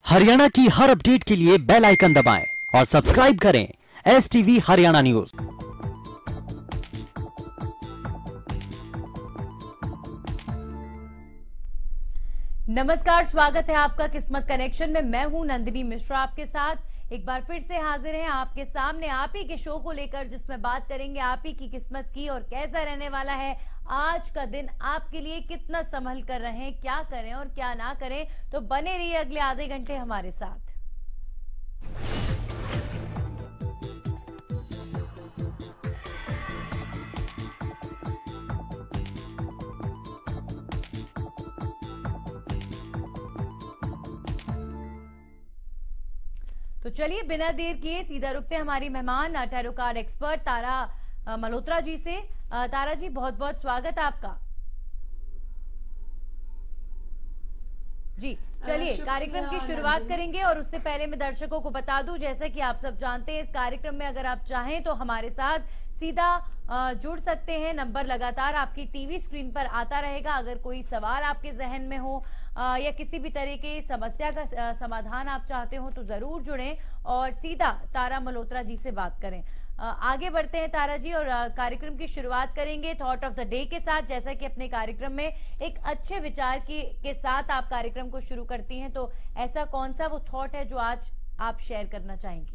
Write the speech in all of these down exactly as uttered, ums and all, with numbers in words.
हरियाणा की हर अपडेट के लिए बेल आइकन दबाएं और सब्सक्राइब करें एस टीवी हरियाणा न्यूज। नमस्कार, स्वागत है आपका किस्मत कनेक्शन में। मैं हूं नंदिनी मिश्रा आपके साथ। एक बार फिर से हाजिर हैं आपके सामने आप ही के शो को लेकर, जिसमें बात करेंगे आप ही की किस्मत की और कैसा रहने वाला है आज का दिन आपके लिए, कितना संभल कर रहें, क्या करें और क्या ना करें। तो बने रहिए अगले आधे घंटे हमारे साथ। तो चलिए बिना देर किए सीधा रुकते हैं हमारी मेहमान tarot card expert Tara Malhotra ji से। तारा जी, बहुत बहुत स्वागत है आपका। जी चलिए कार्यक्रम की शुरुआत करेंगे और उससे पहले मैं दर्शकों को बता दूं, जैसा कि आप सब जानते हैं, इस कार्यक्रम में अगर आप चाहें तो हमारे साथ सीधा जुड़ सकते हैं। नंबर लगातार आपकी टीवी स्क्रीन पर आता रहेगा। अगर कोई सवाल आपके जहन में हो या किसी भी तरह की समस्या का समाधान आप चाहते हो तो जरूर जुड़ें और सीधा तारा मल्होत्रा जी से बात करें। आगे बढ़ते हैं तारा जी और कार्यक्रम की शुरुआत करेंगे थॉट ऑफ द डे के साथ। जैसा कि अपने कार्यक्रम में एक अच्छे विचार की के साथ आप कार्यक्रम को शुरू करती हैं, तो ऐसा कौन सा वो थॉट है जो आज आप शेयर करना चाहेंगी?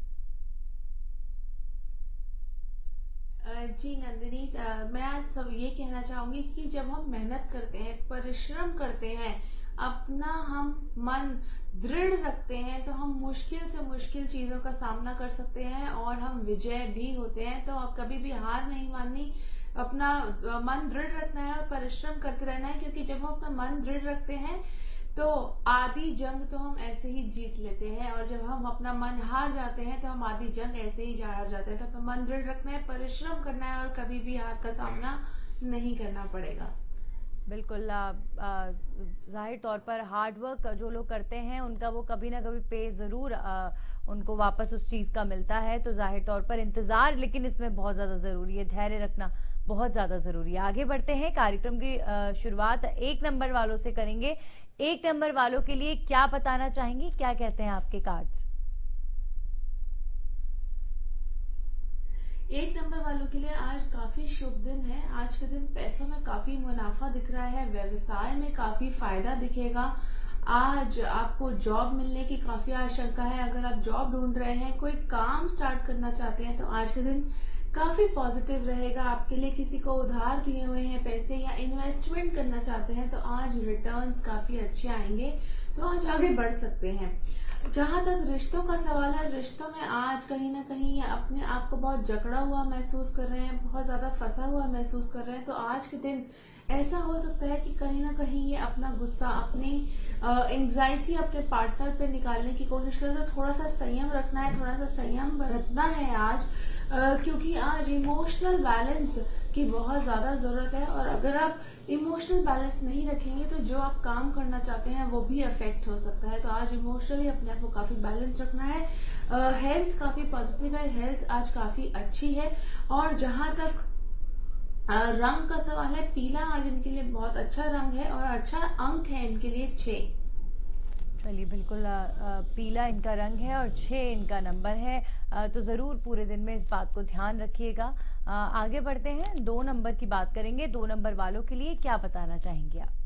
जी नंदिनी, मैं आज सब ये कहना चाहूंगी कि जब हम मेहनत करते हैं, परिश्रम करते हैं, अपना हम मन दृढ़ रखते हैं, तो हम मुश्किल से मुश्किल चीजों का सामना कर सकते हैं और हम विजय भी होते हैं। तो अब कभी भी हार नहीं माननी, अपना मन दृढ़ रखना है और परिश्रम करते रहना है, क्योंकि जब हम अपना मन दृढ़ रखते हैं तो आधी जंग तो हम ऐसे ही जीत लेते हैं, और जब हम अपना मन हार जाते हैं तो हम आधी जंग ऐसे ही हार जाते हैं। तो अपना मन दृढ़ रखना है, परिश्रम करना है और कभी भी हार का सामना नहीं करना पड़ेगा। बिल्कुल, जाहिर तौर पर हार्ड वर्क जो लोग करते हैं उनका वो कभी ना कभी पे जरूर आ, उनको वापस उस चीज का मिलता है। तो जाहिर तौर पर इंतजार लेकिन इसमें बहुत ज्यादा जरूरी है, धैर्य रखना बहुत ज्यादा जरूरी है। आगे बढ़ते हैं, कार्यक्रम की शुरुआत एक नंबर वालों से करेंगे। एक नंबर वालों के लिए क्या बताना चाहेंगी, क्या कहते हैं आपके कार्ड्स? एक नंबर वालों के लिए आज काफी शुभ दिन है। आज के दिन पैसों में काफी मुनाफा दिख रहा है, व्यवसाय में काफी फायदा दिखेगा। आज आपको जॉब मिलने की काफी आशंका है। अगर आप जॉब ढूंढ रहे हैं, कोई काम स्टार्ट करना चाहते हैं, तो आज के दिन काफी पॉजिटिव रहेगा आपके लिए। किसी को उधार दिए हुए हैं पैसे या इन्वेस्टमेंट करना चाहते हैं, तो आज रिटर्न्स काफी अच्छे आएंगे, तो आज आगे बढ़ सकते हैं। जहां तक रिश्तों का सवाल है, रिश्तों में आज कहीं ना कहीं अपने आप को बहुत जकड़ा हुआ महसूस कर रहे हैं, बहुत ज्यादा फंसा हुआ महसूस कर रहे हैं, तो आज के दिन ऐसा हो सकता है कि कहीं ना कहीं ये अपना गुस्सा, अपनी एंग्जाइटी अपने पार्टनर पे निकालने की कोशिश करें। तो थोड़ा सा संयम रखना है, थोड़ा सा संयम बरतना है आज, आ, क्योंकि आज इमोशनल बैलेंस की बहुत ज्यादा जरूरत है। और अगर आप इमोशनल बैलेंस नहीं रखेंगे तो जो आप काम करना चाहते हैं वो भी अफेक्ट हो सकता है। तो आज इमोशनली अपने आप को काफी बैलेंस रखना है। हेल्थ काफी पॉजिटिव है, हेल्थ आज काफी अच्छी है। और जहां तक रंग का सवाल है, पीला आज इनके लिए बहुत अच्छा रंग है और अच्छा अंक है इनके लिए छह। चलिए, बिल्कुल आ, आ, पीला इनका रंग है और छह इनका नंबर है। आ, तो जरूर पूरे दिन में इस बात को ध्यान रखिएगा। आगे बढ़ते हैं, दो नंबर की बात करेंगे। दो नंबर वालों के लिए क्या बताना चाहेंगे आप?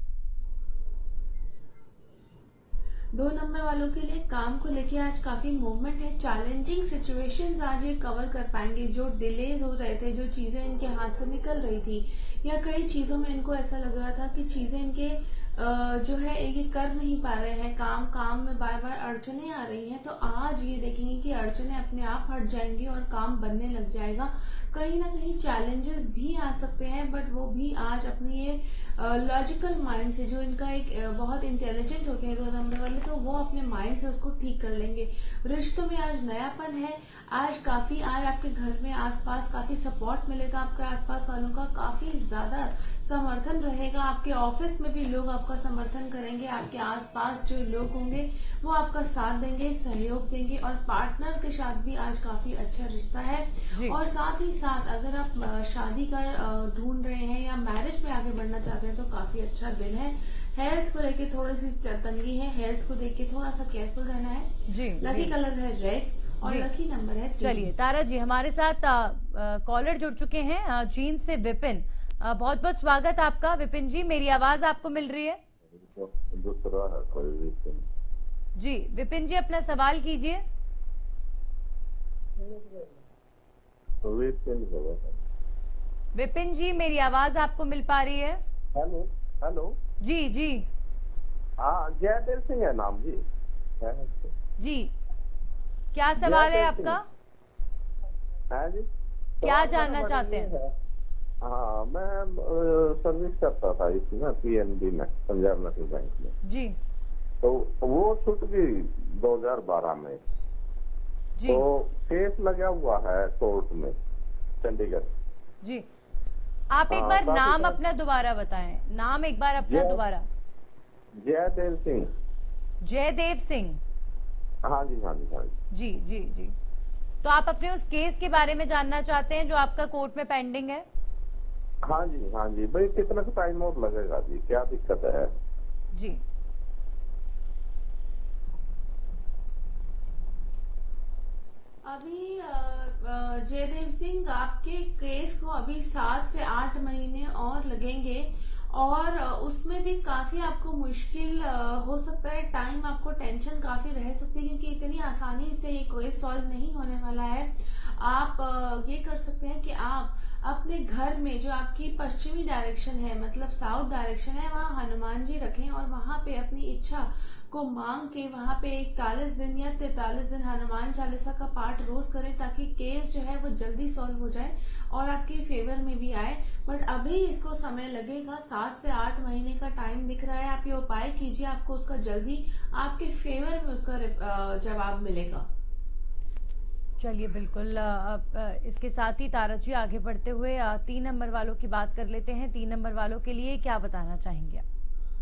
दो नंबर वालों के लिए काम को लेके आज काफी मूवमेंट है। चैलेंजिंग सिचुएशंस आज ये कवर कर पाएंगे। जो डिलेज हो रहे थे, जो चीजें इनके हाथ से निकल रही थी, या कई चीजों में इनको ऐसा लग रहा था कि चीजें इनके जो है ये कर नहीं पा रहे हैं, काम काम में बार बार अड़चने आ रही हैं, तो आज ये देखेंगे कि अड़चने अपने आप हट जाएंगी और काम बनने लग जाएगा। कहीं ना कहीं चैलेंजेस भी आ सकते हैं, बट वो भी आज अपने ये लॉजिकल माइंड से, जो इनका एक बहुत इंटेलिजेंट होते हैं दो नंबर वाले, तो वो अपने माइंड से उसको ठीक कर लेंगे। रिश्तों में आज नयापन है। आज काफी आज आपके घर में आसपास काफी सपोर्ट मिलेगा, आपके आसपास वालों का काफी ज्यादा समर्थन रहेगा। आपके ऑफिस में भी लोग आपका समर्थन करेंगे। आपके आसपास जो लोग होंगे वो आपका साथ देंगे, सहयोग देंगे। और पार्टनर के साथ भी आज काफी अच्छा रिश्ता है। और साथ ही साथ अगर आप शादी का ढूंढ रहे हैं या मैरिज में आगे बढ़ना चाहते हैं तो काफी अच्छा दिन है। हेल्थ को लेके थोड़ी सी तंगी है, हेल्थ को देख के थोड़ा सा केयरफुल रहना है। जी लकी जी। कलर है रेड और जी। लकी नंबर है तीन। चलिए तारा जी, हमारे साथ कॉलर जुड़ चुके हैं अ, चीन से विपिन। अ, बहुत बहुत स्वागत आपका विपिन जी, मेरी आवाज आपको मिल रही है? दूसरा है कोई भी। जी विपिन जी, अपना सवाल कीजिए। विपिन जी, मेरी आवाज आपको मिल पा रही है? Hello hello. जी जी हाँ, जयदेव सिंह है नाम जी। जी, क्या सवाल है आपका? है जी, क्या जानना चाहते हैं? हाँ, मैं सर्विस करता था इसमें पीएनबी में, पंजाब नेशनल बैंक में जी। तो वो छूट गई दो हज़ार बारह में जी तो केस लगा हुआ है कोर्ट में चंडीगढ़। जी, आप एक हाँ, बार काफी नाम सारे- अपना दोबारा बताएं, नाम एक बार अपना जय- दोबारा। जयदेव सिंह। जयदेव सिंह। हाँ जी हाँ जी हाँ जी। जी जी जी। तो आप अपने उस केस के बारे में जानना चाहते हैं जो आपका कोर्ट में पेंडिंग है? हाँ जी हाँ जी। भाई कितना टाइम और लगेगा जी, क्या दिक्कत है? जी, अभी जयदेव सिंह, आपके केस को अभी सात से आठ महीने और लगेंगे और उसमें भी काफी आपको मुश्किल हो सकता है, टाइम आपको टेंशन काफी रह सकती है क्योंकि इतनी आसानी से ये केस सॉल्व नहीं होने वाला है। आप ये कर सकते हैं कि आप अपने घर में जो आपकी पश्चिमी डायरेक्शन है, मतलब साउथ डायरेक्शन है, वहां हनुमान जी रखें और वहां पे अपनी इच्छा को मांग के वहां पे इकतालीस दिन या तैतालीस दिन हनुमान चालीसा का पाठ रोज करें ताकि केस जो है वो जल्दी सॉल्व हो जाए और आपके फेवर में भी आए। बट अभी इसको समय लगेगा, सात से आठ महीने का टाइम दिख रहा है। आप ये उपाय कीजिए, आपको उसका जल्दी आपके फेवर में उसका जवाब मिलेगा। चलिए बिल्कुल। अब इसके साथ ही तारा जी आगे बढ़ते हुए अ, तीन नंबर वालों की बात कर लेते हैं। तीन नंबर वालों के लिए क्या बताना चाहेंगे आप?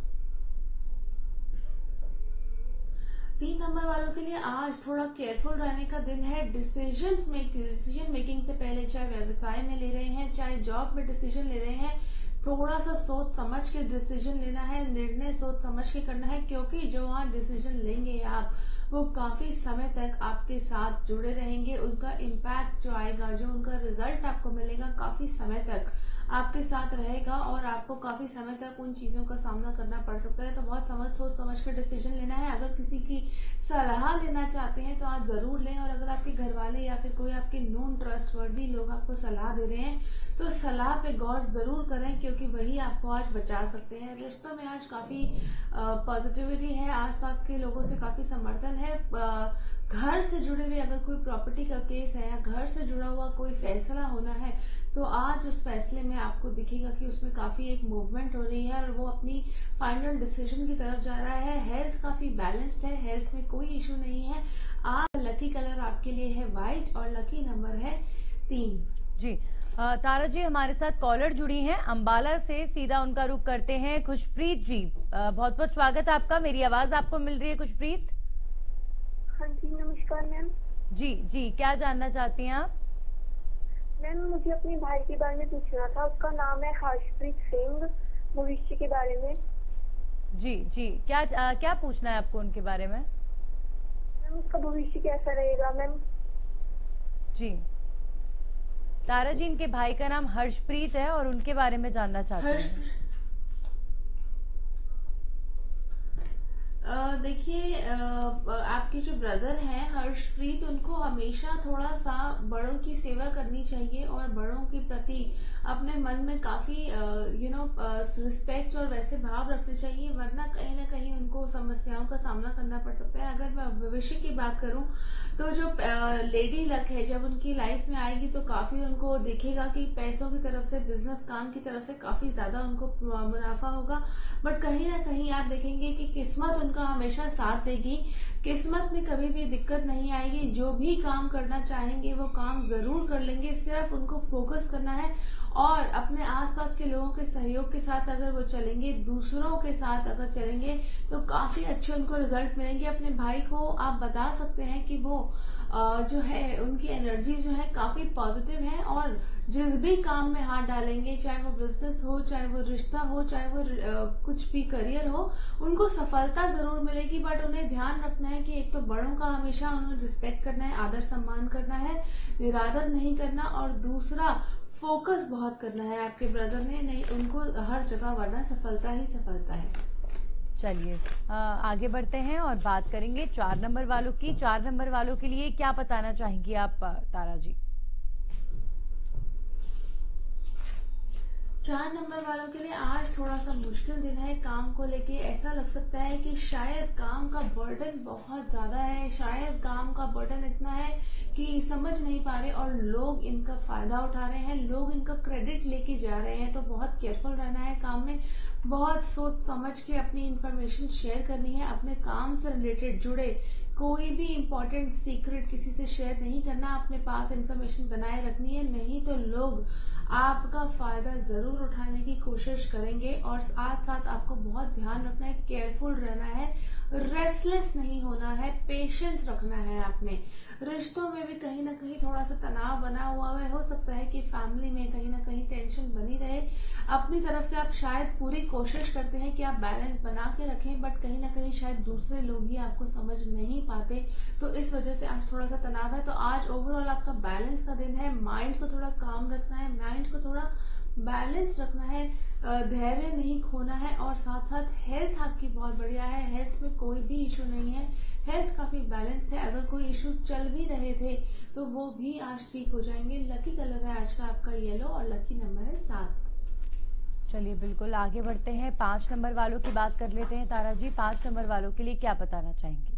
तीन नंबर वालों के लिए आज थोड़ा केयरफुल रहने का दिन है। डिसीजंस में डिसीजन मेकिंग से पहले, चाहे व्यवसाय में ले रहे हैं चाहे जॉब में डिसीजन ले रहे हैं, थोड़ा सा सोच समझ के डिसीजन लेना है, निर्णय सोच समझ के करना है क्योंकि जो वहां डिसीजन लेंगे आप, वो काफी समय तक आपके साथ जुड़े रहेंगे। उनका इम्पैक्ट जो आएगा, जो उनका रिजल्ट आपको मिलेगा, काफी समय तक आपके साथ रहेगा और आपको काफी समय तक उन चीजों का सामना करना पड़ सकता है। तो बहुत समझ सोच समझ कर डिसीजन लेना है। अगर किसी की सलाह लेना चाहते हैं तो आप जरूर लें, और अगर आपके घर वाले या फिर कोई आपके नोन ट्रस्टवर्दी लोग आपको सलाह दे रहे हैं तो सलाह पे गौर जरूर करें क्योंकि वही आपको आज बचा सकते हैं। रिश्तों में आज काफी पॉजिटिविटी है, आसपास के लोगों से काफी समर्थन है। आ, घर से जुड़े हुए अगर कोई प्रॉपर्टी का केस है या घर से जुड़ा हुआ कोई फैसला होना है तो आज उस फैसले में आपको दिखेगा कि उसमें काफी एक मूवमेंट हो रही है और वो अपनी फाइनल डिसीजन की तरफ जा रहा है। हेल्थ काफी बैलेंस्ड है, हेल्थ में कोई इश्यू नहीं है। आज लकी कलर आपके लिए है व्हाइट और लकी नंबर है तीन। जी अ, तारा जी, हमारे साथ कॉलर जुड़ी हैं अंबाला से, सीधा उनका रुख करते हैं। खुशप्रीत जी, बहुत बहुत स्वागत आपका। मेरी आवाज आपको मिल रही है खुशप्रीत? हाँ जी, नमस्कार मैम। जी जी, क्या जानना चाहती हैं आप? मैम, मुझे अपने भाई के बारे में पूछना था। उसका नाम है हर्षप्रीत सिंह। भविष्य के बारे में। जी जी, क्या आ, क्या पूछना है आपको उनके बारे में? मैम, उसका भविष्य कैसा रहेगा मैम? जी, तारा जी, इनके भाई का नाम हर्षप्रीत है और उनके बारे में जानना चाहते हैं। देखिए, आपके जो ब्रदर हैं हर्षप्रीत, उनको हमेशा थोड़ा सा बड़ों की सेवा करनी चाहिए और बड़ों के प्रति अपने मन में काफी यू नो रिस्पेक्ट और वैसे भाव रखने चाहिए, वरना कहीं ना कहीं उनको समस्याओं का सामना करना पड़ सकता है। अगर मैं भविष्य की बात करूं तो जो लेडी लक है जब उनकी लाइफ में आएगी तो काफी उनको दिखेगा कि पैसों की तरफ से, बिजनेस काम की तरफ से काफी ज्यादा उनको मुनाफा होगा। बट कहीं ना कहीं आप देखेंगे कि किस्मत उनका हमेशा साथ देगी, किस्मत में कभी भी दिक्कत नहीं आएगी। जो भी काम करना चाहेंगे वो काम जरूर कर लेंगे, सिर्फ उनको फोकस करना है और अपने आसपास के लोगों के सहयोग के साथ अगर वो चलेंगे, दूसरों के साथ अगर चलेंगे तो काफी अच्छे उनको रिजल्ट मिलेंगे। अपने भाई को आप बता सकते हैं कि वो जो है उनकी एनर्जी जो है काफी पॉजिटिव है और जिस भी काम में हाथ डालेंगे, चाहे वो बिजनेस हो, चाहे वो रिश्ता हो, चाहे वो कुछ भी करियर हो, उनको सफलता जरूर मिलेगी। बट उन्हें ध्यान रखना है कि एक तो बड़ों का हमेशा उन्हें रिस्पेक्ट करना है, आदर सम्मान करना है, निरादर नहीं करना, और दूसरा फोकस बहुत करना है आपके ब्रदर ने, नहीं उनको हर जगह, वरना सफलता ही सफलता है। चलिए आगे बढ़ते हैं और बात करेंगे चार नंबर वालों की। चार नंबर वालों के लिए क्या बताना चाहेंगी आप तारा जी? चार नंबर वालों के लिए आज थोड़ा सा मुश्किल दिन है काम को लेके। ऐसा लग सकता है कि शायद काम का बर्डन बहुत ज्यादा है, शायद काम का बर्डन इतना है कि समझ नहीं पा रहे और लोग इनका फायदा उठा रहे हैं, लोग इनका क्रेडिट लेके जा रहे हैं। तो बहुत केयरफुल रहना है काम में, बहुत सोच समझ के अपनी इंफॉर्मेशन शेयर करनी है। अपने काम से रिलेटेड जुड़े कोई भी इंपॉर्टेंट सीक्रेट किसी से शेयर नहीं करना, अपने पास इंफॉर्मेशन बनाए रखनी है, नहीं तो लोग आपका फायदा जरूर उठाने की कोशिश करेंगे। और साथ साथ आपको बहुत ध्यान रखना है, केयरफुल रहना है, रेस्टलेस नहीं होना है, पेशेंस रखना है। आपने रिश्तों में भी कहीं ना कहीं थोड़ा सा तनाव बना हुआ है, हो सकता है कि फैमिली में कहीं ना कहीं टेंशन बनी रहे। अपनी तरफ से आप शायद पूरी कोशिश करते हैं कि आप बैलेंस बना के रखें, बट कहीं ना कहीं शायद दूसरे लोग ही आपको समझ नहीं पाते, तो इस वजह से आज थोड़ा सा तनाव है। तो आज ओवरऑल आपका बैलेंस का दिन है, माइंड को थोड़ा काम रखना है, माइंड को थोड़ा बैलेंस रखना है, धैर्य नहीं खोना है, और साथ साथ हेल्थ आपकी बहुत बढ़िया है, हेल्थ में कोई भी इशू नहीं है, हेल्थ काफी बैलेंस्ड है। अगर कोई इश्यूज चल भी रहे थे तो वो भी आज ठीक हो जाएंगे। लकी कलर है आज का आपका येलो और लकी नंबर है सात। चलिए बिल्कुल आगे बढ़ते हैं, पांच नंबर वालों की बात कर लेते हैं तारा जी। पांच नंबर वालों के लिए क्या बताना चाहेंगे?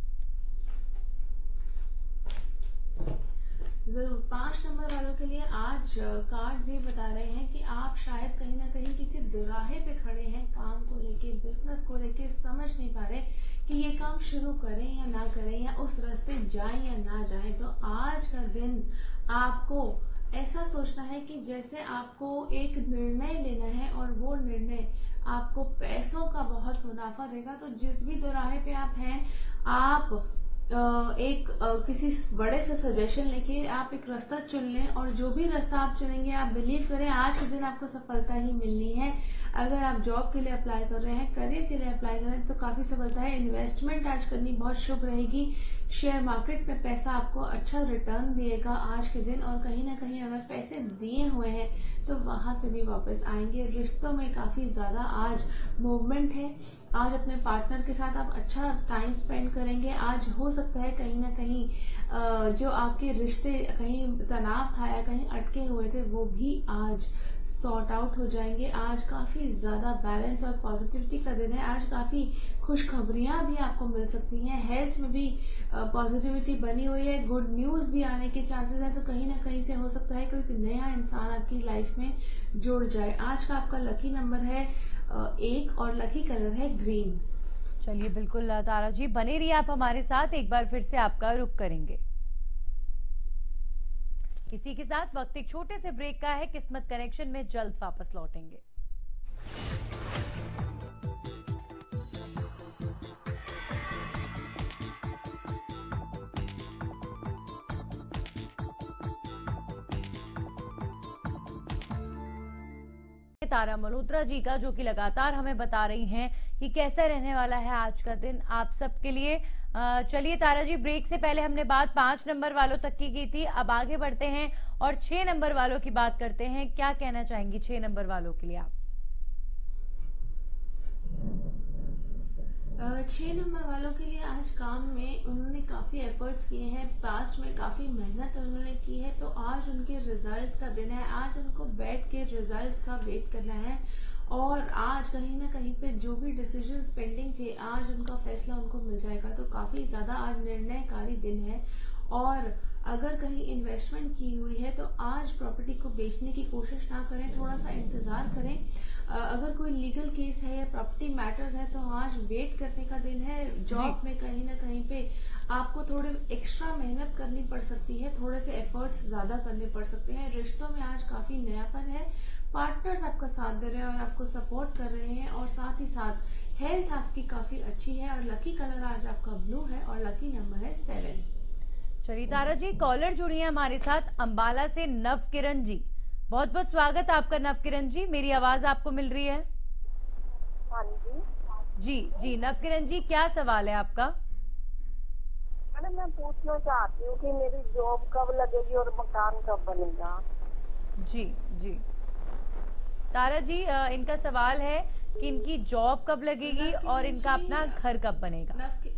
जरूर, पांच नंबर वालों के लिए आज कार्ड्स ये बता रहे हैं कि आप शायद कहीं ना कहीं किसी दुराहे पे खड़े हैं, काम को लेके, बिजनेस को लेके, समझ नहीं पा रहे कि ये काम शुरू करें या ना करें, या उस रास्ते जाएं या ना जाएं। तो आज का दिन आपको ऐसा सोचना है कि जैसे आपको एक निर्णय लेना है और वो निर्णय आपको पैसों का बहुत मुनाफा देगा। तो जिस भी दोराहे पे आप हैं, आप एक किसी बड़े से सजेशन लेके आप एक रास्ता चुन लें, और जो भी रास्ता आप चुनेंगे आप बिलीव करें आज के दिन आपको सफलता ही मिलनी है। अगर आप जॉब के लिए अप्लाई कर रहे हैं, करियर के लिए अप्लाई कर रहे हैं, तो काफी सफलता है। इन्वेस्टमेंट आज करनी बहुत शुभ रहेगी। शेयर मार्केट में पैसा आपको अच्छा रिटर्न देगा आज के दिन, और कहीं ना कहीं अगर पैसे दिए हुए हैं तो वहां से भी वापस आएंगे। रिश्तों में काफी ज्यादा आज मूवमेंट है। आज अपने पार्टनर के साथ आप अच्छा टाइम स्पेंड करेंगे। आज हो सकता है कहीं ना कहीं जो आपके रिश्ते कहीं तनाव था या कहीं अटके हुए थे, वो भी आज सॉर्ट आउट हो जाएंगे। आज काफी ज्यादा बैलेंस और पॉजिटिविटी का दिन है। आज काफी खुशखबरियां भी आपको मिल सकती हैं। हेल्थ में भी पॉजिटिविटी बनी हुई है, गुड न्यूज भी आने के चांसेस हैं। तो कहीं ना कहीं से हो सकता है कोई नया इंसान आपकी लाइफ में जुड़ जाए। आज का आपका लकी नंबर है एक और लकी कलर है ग्रीन। चलिए बिल्कुल तारा जी बने रहिए आप हमारे साथ, एक बार फिर से आपका रुख करेंगे। इसी के साथ वक्त एक छोटे से ब्रेक का है। किस्मत कनेक्शन में जल्द वापस लौटेंगे। तारा मल्होत्रा जी का, जो कि लगातार हमें बता रही हैं कि कैसा रहने वाला है आज का दिन आप सबके लिए। चलिए तारा जी, ब्रेक से पहले हमने बात पांच नंबर वालों तक की की थी, अब आगे बढ़ते हैं और छह नंबर वालों की बात करते हैं। क्या कहना चाहेंगी छह नंबर वालों के लिए आप? छह नंबर वालों के लिए आज काम में उन्होंने काफी एफर्ट्स किए हैं, पास्ट में काफी मेहनत उन्होंने की है, तो आज उनके रिजल्ट्स का दिन है। आज उनको बैठ के रिजल्ट्स का वेट करना है, और आज कहीं ना कहीं पे जो भी डिसीजंस पेंडिंग थे, आज उनका फैसला उनको मिल जाएगा। तो काफी ज्यादा आज निर्णयकारी दिन है। और अगर कहीं इन्वेस्टमेंट की हुई है तो आज प्रॉपर्टी को बेचने की कोशिश ना करें, थोड़ा सा इंतजार करें। अगर कोई लीगल केस है या प्रॉपर्टी मैटर्स है तो आज वेट करने का दिन है। जॉब में कहीं ना कहीं पे आपको थोड़े एक्स्ट्रा मेहनत करनी पड़ सकती है, थोड़े से एफर्ट्स ज्यादा करने पड़ सकते हैं। रिश्तों में आज काफी नयापन है, पार्टनर्स आपका साथ दे रहे हैं और आपको सपोर्ट कर रहे हैं, और साथ ही साथ हेल्थ आपकी काफी अच्छी है। और लकी कलर आज आपका ब्लू है और लकी नंबर है सेवन। चलिए तारा जी, कॉलर जुड़ी है हमारे साथ अंबाला से नवकिरण जी। बहुत बहुत स्वागत आपका नवकिरण जी। मेरी आवाज आपको मिल रही है? हाँ जी जी जी नवकिरण जी, क्या सवाल है आपका? मैडम, मैं पूछना चाहती हूँ कि मेरी जॉब कब लगेगी और मकान कब बनेगा। जी जी तारा जी, अ, इनका सवाल है कि इनकी जॉब कब लगेगी और इनका अपना घर कब बनेगा। नवकि-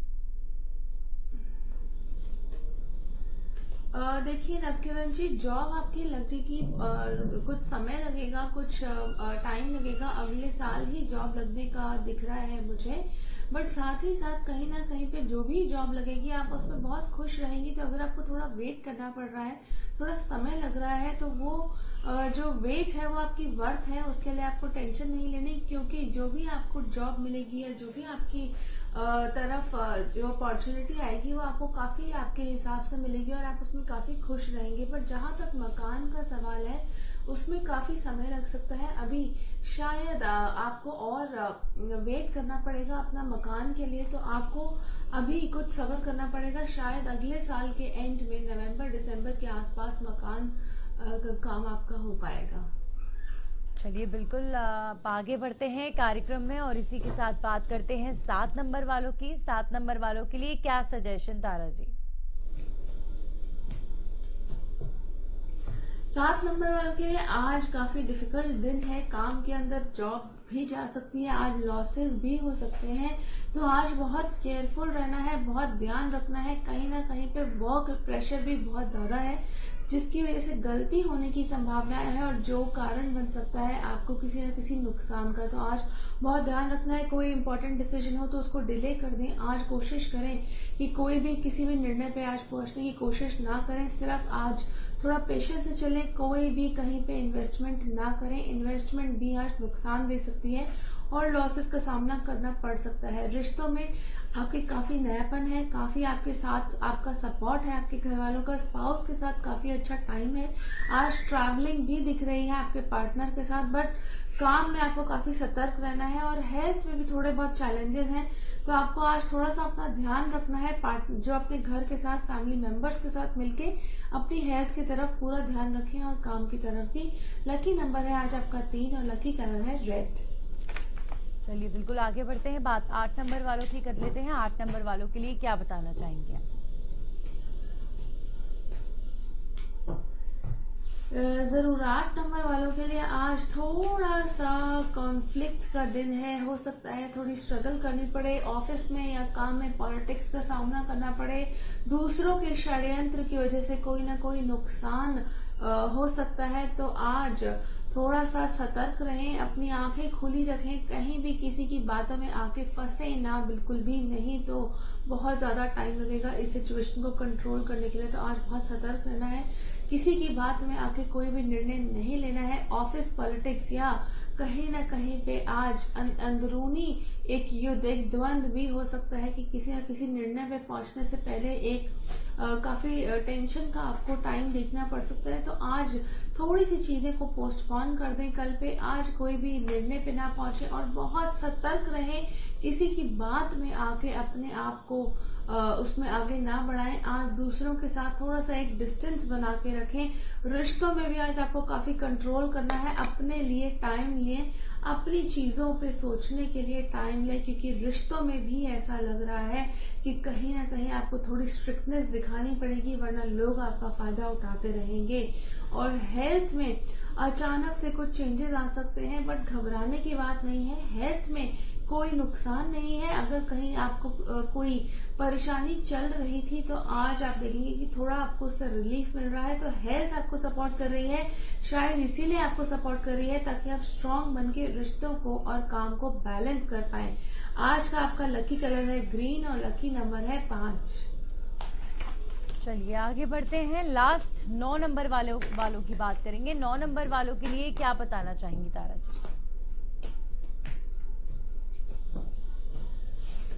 अ, देखिए नवकिरण जी, जॉब आपकी लगेगी, अ, कुछ समय लगेगा, कुछ टाइम लगेगा, अगले साल ही जॉब लगने का दिख रहा है मुझे। बट साथ ही साथ कहीं ना कहीं पे जो भी जॉब लगेगी आप उसमें बहुत खुश रहेंगी। तो अगर आपको थोड़ा वेट करना पड़ रहा है, थोड़ा समय लग रहा है, तो वो अ, जो वेट है वो आपकी वर्थ है, उसके लिए आपको टेंशन नहीं लेनी। क्योंकि जो भी आपको जॉब मिलेगी या जो भी आपकी अ, तरफ अ, जो अपॉर्चुनिटी आएगी वो आपको काफी आपके हिसाब से मिलेगी और आप उसमें काफी खुश रहेंगे। पर जहां तक मकान का सवाल है उसमें काफी समय लग सकता है। अभी शायद अ, आपको और अ, वेट करना पड़ेगा अपना मकान के लिए। तो आपको अभी कुछ सब्र करना पड़ेगा। शायद अगले साल के एंड में नवंबर दिसंबर के आसपास मकान अ, का काम आपका हो पाएगा। चलिए बिल्कुल, आप आगे बढ़ते हैं कार्यक्रम में और इसी के साथ बात करते हैं सात नंबर वालों की। सात नंबर वालों के लिए क्या सजेशन तारा जी? सात नंबर वालों के लिए आज काफी डिफिकल्ट दिन है। काम के अंदर जॉब भी जा सकती है, आज लॉसेस भी हो सकते हैं। तो आज बहुत केयरफुल रहना है, बहुत ध्यान रखना है। कहीं ना कहीं पे वर्क प्रेशर भी बहुत ज्यादा है जिसकी वजह से गलती होने की संभावना है और जो कारण बन सकता है आपको किसी न किसी नुकसान का। तो आज बहुत ध्यान रखना है। कोई इंपॉर्टेंट डिसीजन हो तो उसको डिले कर दें। आज कोशिश करें कि कोई भी किसी भी निर्णय पे आज पहुंचने की कोशिश ना करें। सिर्फ आज थोड़ा पेशेंस से चले। कोई भी कहीं पे इन्वेस्टमेंट ना करें। इन्वेस्टमेंट भी आज नुकसान दे सकती है और लॉसेस का सामना करना पड़ सकता है। रिश्तों में आपके काफी नयापन है, काफी आपके साथ आपका सपोर्ट है, आपके घर वालों का स्पाउस के साथ काफी अच्छा टाइम है। आज ट्रैवलिंग भी दिख रही है आपके पार्टनर के साथ। बट काम में आपको काफी सतर्क रहना है और हेल्थ में भी थोड़े बहुत चैलेंजेस हैं। तो आपको आज थोड़ा सा अपना ध्यान रखना है। पार्टनर जो अपने घर के साथ फैमिली मेंबर्स के साथ मिलके अपनी हेल्थ की तरफ पूरा ध्यान रखें और काम की तरफ भी। लकी नंबर है आज आपका तीन और लकी कलर है रेड। चलिए बिल्कुल आगे बढ़ते हैं, बात आठ नंबर वालों की कर लेते हैं। आठ नंबर वालों के लिए क्या बताना चाहेंगे आप? जरूर, आठ नंबर वालों के लिए आज थोड़ा सा कॉन्फ्लिक्ट का दिन है। हो सकता है थोड़ी स्ट्रगल करनी पड़े ऑफिस में या काम में, पॉलिटिक्स का सामना करना पड़े। दूसरों के षड्यंत्र की वजह से कोई ना कोई नुकसान हो सकता है। तो आज थोड़ा सा सतर्क रहें, अपनी आंखें खुली रखें, कहीं भी किसी की बातों में आके फंसे ना, बिल्कुल भी नहीं। तो बहुत ज्यादा टाइम लगेगा इस सिचुएशन को कंट्रोल करने के लिए। तो आज बहुत सतर्क रहना है, किसी की बात में आके कोई भी निर्णय नहीं लेना है। ऑफिस पॉलिटिक्स या कहीं ना कहीं पे आज अंदरूनी एक युद्ध, एक द्वंद्व भी हो सकता है कि किसी न किसी निर्णय पे पहुंचने से पहले एक आ, काफी टेंशन का आपको टाइम देखना पड़ सकता है। तो आज थोड़ी सी चीजें को पोस्टपोन कर दें कल पे। आज कोई भी निर्णय पे ना पहुंचे और बहुत सतर्क रहें। किसी की बात में आके अपने आप को आ, उसमें आगे ना बढ़ाएं। आज दूसरों के साथ थोड़ा सा एक डिस्टेंस बना के रखें। रिश्तों में भी आज आपको काफी कंट्रोल करना है। अपने लिए टाइम लें, अपनी चीजों पे सोचने के लिए टाइम लें, क्योंकि रिश्तों में भी ऐसा लग रहा है कि कहीं ना कहीं आपको थोड़ी स्ट्रिक्टनेस दिखानी पड़ेगी, वरना लोग आपका फायदा उठाते रहेंगे। और हेल्थ में अचानक से कुछ चेंजेस आ सकते हैं, बट घबराने की बात नहीं है। हेल्थ में कोई नुकसान नहीं है। अगर कहीं आपको आ, कोई परेशानी चल रही थी तो आज आप देखेंगे कि थोड़ा आपको उससे रिलीफ मिल रहा है। तो हेल्थ आपको सपोर्ट कर रही है, शायद इसीलिए आपको सपोर्ट कर रही है ताकि आप स्ट्रांग बनके रिश्तों को और काम को बैलेंस कर पाए। आज का आपका लकी कलर है ग्रीन और लकी नंबर है पांच। चलिए आगे बढ़ते हैं, लास्ट नौ नंबर वालों वालों की बात करेंगे। नौ नंबर वालों के लिए क्या बताना चाहेंगी तारा जी?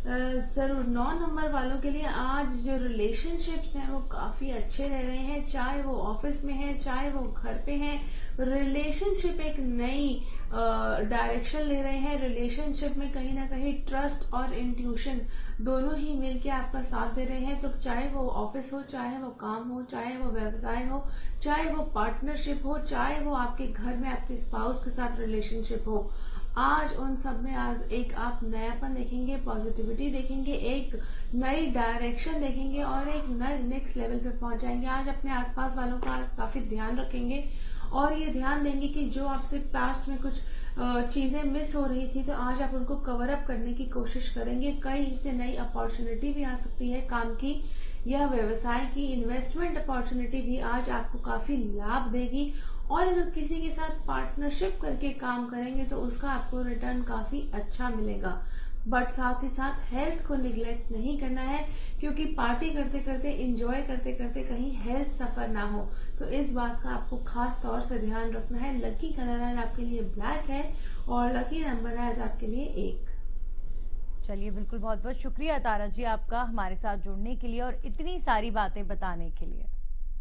जरूर नौ नंबर वालों के लिए आज जो रिलेशनशिप्स हैं वो काफी अच्छे रह रहे हैं, चाहे वो ऑफिस में है चाहे वो घर पे हैं। रिलेशनशिप एक नई डायरेक्शन ले रहे हैं। रिलेशनशिप में कहीं ना कहीं ट्रस्ट और इंट्यूशन दोनों ही मिलके आपका साथ दे रहे हैं। तो चाहे वो ऑफिस हो, चाहे वो काम हो, चाहे वो व्यवसाय हो, चाहे वो पार्टनरशिप हो, चाहे वो आपके घर में आपके स्पाउस के साथ रिलेशनशिप हो, आज उन सब में आज एक आप नयापन देखेंगे, पॉजिटिविटी देखेंगे, एक नई डायरेक्शन देखेंगे और एक नए नेक्स्ट लेवल पे पहुंच जाएंगे। आज अपने आसपास वालों का काफी ध्यान रखेंगे और ये ध्यान देंगे कि जो आपसे पास्ट में कुछ चीजें मिस हो रही थी तो आज आप उनको कवर अप करने की कोशिश करेंगे। कहीं से नई अपॉर्चुनिटी भी आ सकती है, काम की या व्यवसाय की, इन्वेस्टमेंट अपॉर्चुनिटी भी आज आपको काफी लाभ देगी। और अगर किसी के साथ पार्टनरशिप करके काम करेंगे तो उसका आपको रिटर्न काफी अच्छा मिलेगा। बट साथ ही साथ हेल्थ को निग्लेक्ट नहीं करना है, क्योंकि पार्टी करते करते, एंजॉय करते करते कहीं हेल्थ सफर ना हो, तो इस बात का आपको खास तौर से ध्यान रखना है। लकी कलर आज आपके लिए ब्लैक है और लकी नंबर है आज आपके लिए एक। चलिए, बिल्कुल, बहुत बहुत शुक्रिया तारा जी आपका हमारे साथ जुड़ने के लिए और इतनी सारी बातें बताने के लिए।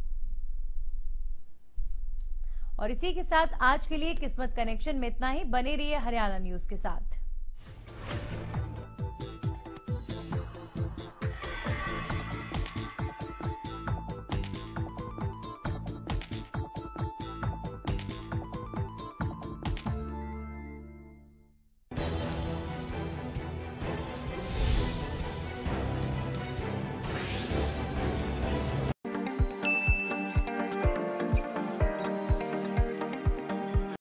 और इसी के साथ आज के लिए किस्मत कनेक्शन में इतना ही। बने रहिए हरियाणा न्यूज के साथ।